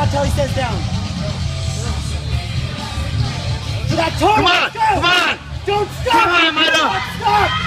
Stop till he says down. To that toe. Come on, go. come on. Don't stop. Come on, Mayra. Don't stop.